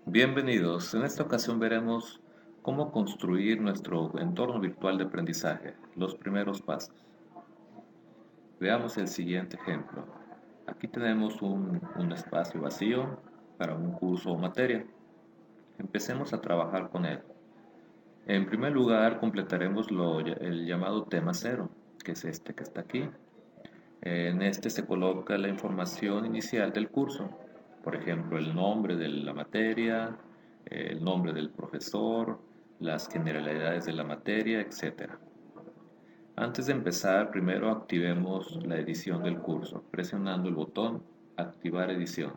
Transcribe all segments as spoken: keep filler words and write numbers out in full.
Bienvenidos. En esta ocasión veremos cómo construir nuestro entorno virtual de aprendizaje, los primeros pasos. Veamos el siguiente ejemplo. Aquí tenemos un, un espacio vacío para un curso o materia. Empecemos a trabajar con él. En primer lugar, completaremos lo- el llamado tema cero, que es este que está aquí. En este se coloca la información inicial del curso, por ejemplo, el nombre de la materia, el nombre del profesor, las generalidades de la materia, etcétera. Antes de empezar, primero activemos la edición del curso, presionando el botón Activar edición.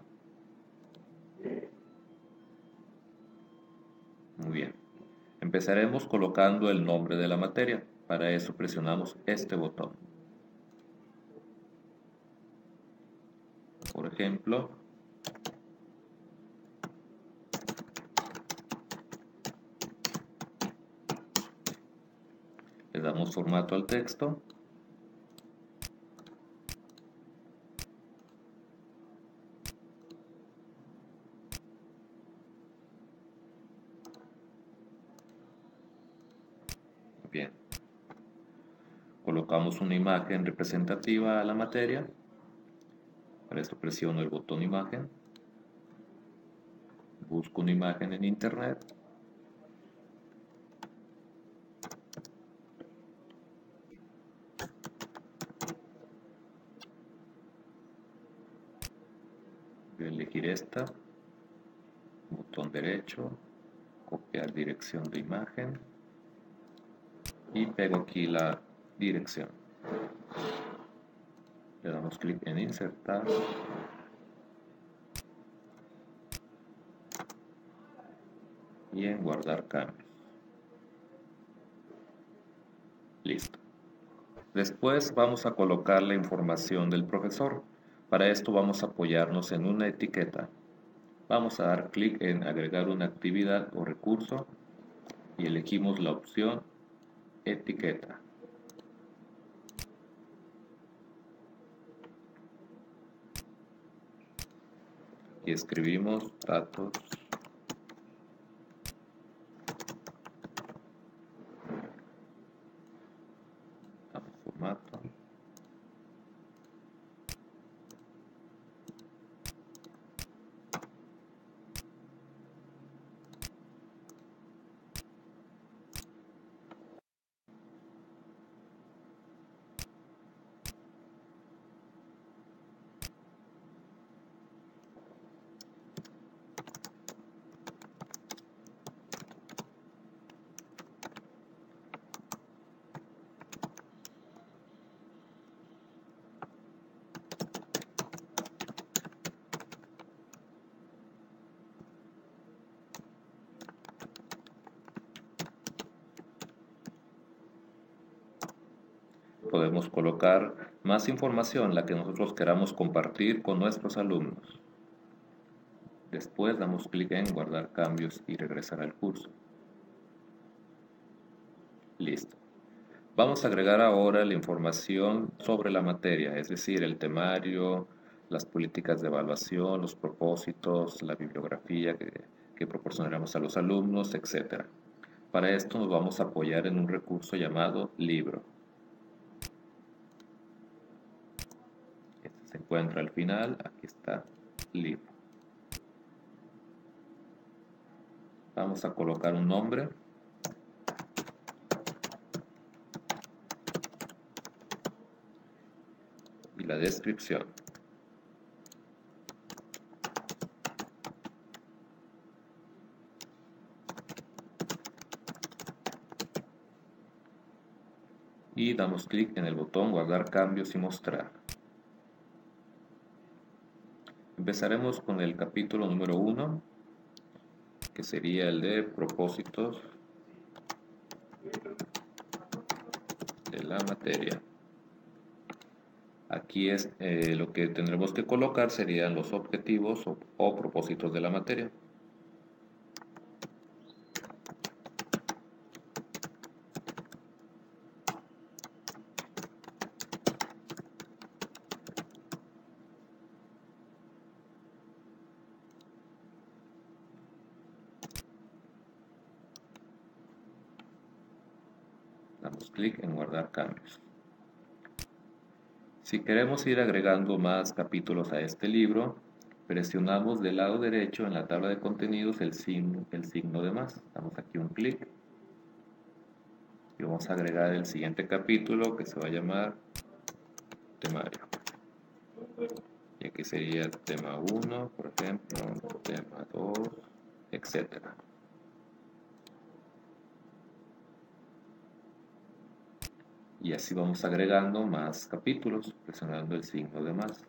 Muy bien. Empezaremos colocando el nombre de la materia. Para eso presionamos este botón. Por ejemplo, le damos formato al texto. Bien. Colocamos una imagen representativa a la materia. Para esto presiono el botón imagen. Busco una imagen en internet. Voy a elegir esta. Botón derecho. Copiar dirección de imagen. Y pego aquí la dirección. Le damos clic en insertar. Y en guardar cambios. Listo. Después vamos a colocar la información del profesor. Para esto vamos a apoyarnos en una etiqueta. Vamos a dar clic en agregar una actividad o recurso y elegimos la opción etiqueta. Y escribimos datos damos formato. Podemos colocar más información, la que nosotros queramos compartir con nuestros alumnos. Después damos clic en guardar cambios y regresar al curso. Listo. Vamos a agregar ahora la información sobre la materia, es decir, el temario, las políticas de evaluación, los propósitos, la bibliografía que, que proporcionaremos a los alumnos, etcétera. Para esto nos vamos a apoyar en un recurso llamado libro. Este se encuentra al final, aquí está libro. Vamos a colocar un nombre. Y la descripción. Y damos clic en el botón guardar cambios y mostrar. Empezaremos con el capítulo número uno, que sería el de propósitos de la materia. Aquí es eh, lo que tendremos que colocar serían los objetivos o, o propósitos de la materia. Damos clic en guardar cambios. Si queremos ir agregando más capítulos a este libro, presionamos del lado derecho en la tabla de contenidos el signo, el signo de más. Damos aquí un clic y vamos a agregar el siguiente capítulo que se va a llamar temario. Y aquí sería tema uno, por ejemplo, tema dos, etcétera. Y así vamos agregando más capítulos, presionando el signo de más.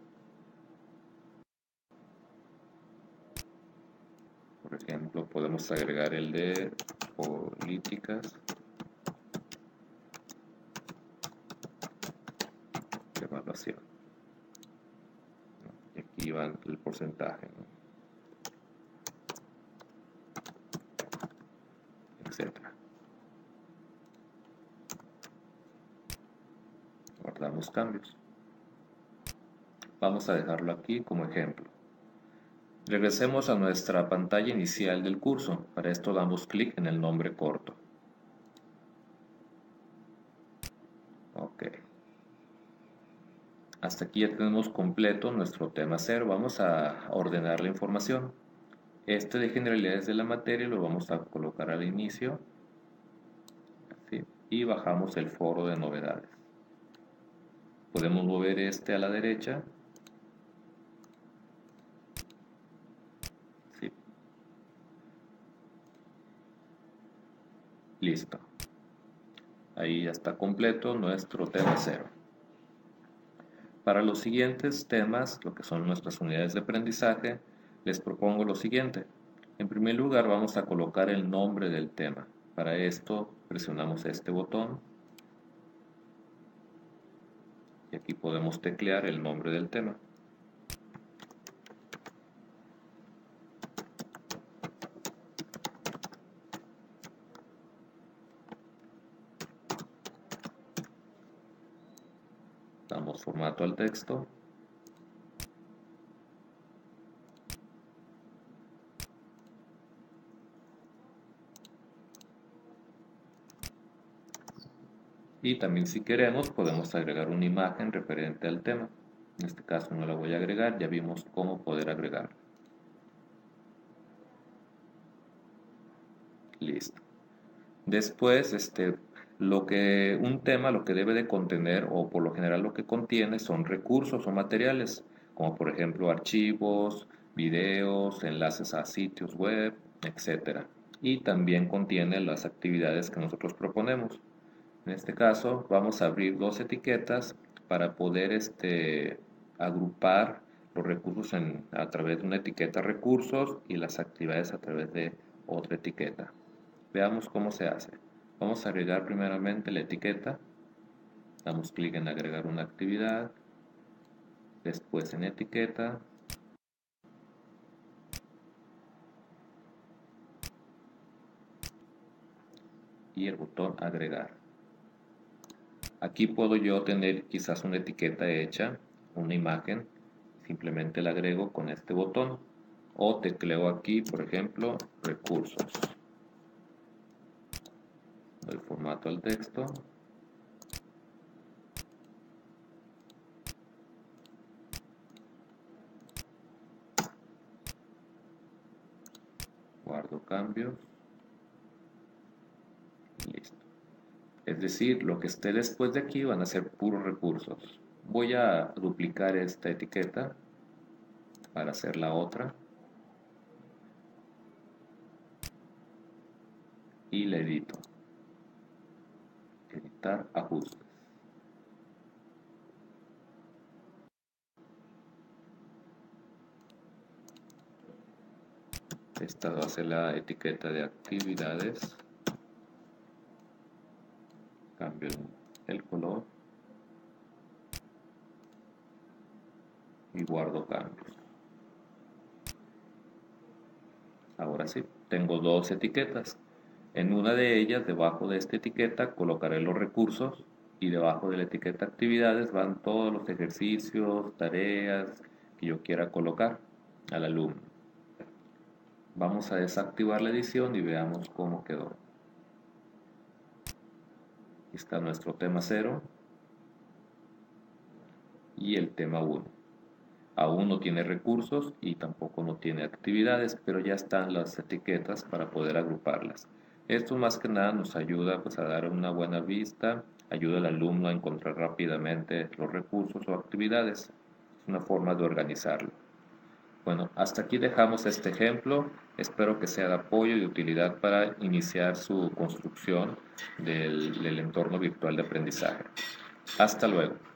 Por ejemplo, podemos agregar el de políticas de evaluación. Y aquí va el porcentaje, ¿no? Etcétera. Guardamos cambios. Vamos a dejarlo aquí como ejemplo. Regresemos a nuestra pantalla inicial del curso. Para esto damos clic en el nombre corto. Ok. Hasta aquí ya tenemos completo nuestro tema cero. Vamos a ordenar la información. Este de generalidades de la materia lo vamos a colocar al inicio. Así, y bajamos el foro de novedades. Podemos mover este a la derecha. Sí. Listo. Ahí ya está completo nuestro tema cero. Para los siguientes temas, lo que son nuestras unidades de aprendizaje, les propongo lo siguiente. En primer lugar, vamos a colocar el nombre del tema. Para esto, presionamos este botón. Y aquí podemos teclear el nombre del tema. Damos formato al texto. Y también si queremos podemos agregar una imagen referente al tema. En este caso no la voy a agregar, ya vimos cómo poder agregar. Listo. Después, este, lo que, un tema lo que debe de contener, o por lo general lo que contiene, son recursos o materiales, como por ejemplo archivos, videos, enlaces a sitios web, etcétera. Y también contiene las actividades que nosotros proponemos. En este caso vamos a abrir dos etiquetas para poder este, agrupar los recursos en, a través de una etiqueta recursos y las actividades a través de otra etiqueta. Veamos cómo se hace. Vamos a agregar primeramente la etiqueta. Damos clic en agregar una actividad. Después en etiqueta. Y el botón agregar. Aquí puedo yo tener quizás una etiqueta hecha, una imagen. Simplemente la agrego con este botón. O tecleo aquí, por ejemplo, recursos. Doy formato al texto. Guardo cambios. Listo. Es decir, lo que esté después de aquí van a ser puros recursos. Voy a duplicar esta etiqueta para hacer la otra. Y la edito. Editar ajustes. Esta va a ser la etiqueta de actividades. Cambio el color. Y guardo cambios. Ahora sí, tengo dos etiquetas. En una de ellas, debajo de esta etiqueta, colocaré los recursos y debajo de la etiqueta actividades van todos los ejercicios, tareas que yo quiera colocar al alumno. Vamos a desactivar la edición y veamos cómo quedó. Aquí está nuestro tema cero y el tema uno. Aún no tiene recursos y tampoco no tiene actividades, pero ya están las etiquetas para poder agruparlas. Esto más que nada nos ayuda pues, a dar una buena vista, ayuda al alumno a encontrar rápidamente los recursos o actividades. Es una forma de organizarlo. Bueno, hasta aquí dejamos este ejemplo. Espero que sea de apoyo y de utilidad para iniciar su construcción del, del entorno virtual de aprendizaje. Hasta luego.